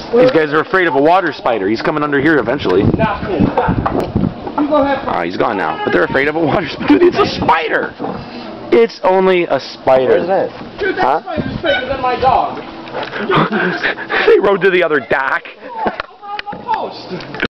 These guys are afraid of a water spider. He's coming under here eventually. He's gone now. But they're afraid of a water spider. Dude, it's a spider! It's only a spider. Where's that? Dude, that spider's bigger than my dog. They rode to the other dock. On the post.